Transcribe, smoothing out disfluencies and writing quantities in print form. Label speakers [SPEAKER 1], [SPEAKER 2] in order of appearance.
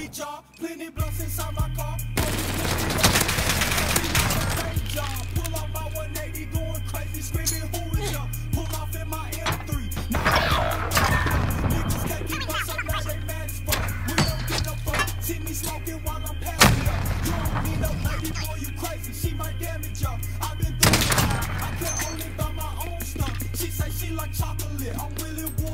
[SPEAKER 1] it, y'all. Plenty blunts inside my car. Pull off my 180, going crazy, screaming, who is y'all? Pull off in my M3. Now niggas can't keep us up, now they mad as fuck. We don't get no fuck. See me smoking while I'm passing up. You don't need no lady, boy, you crazy. She might damage y'all. I've been through it. I can't only buy my own stuff. She say she like chocolate. I'm willing.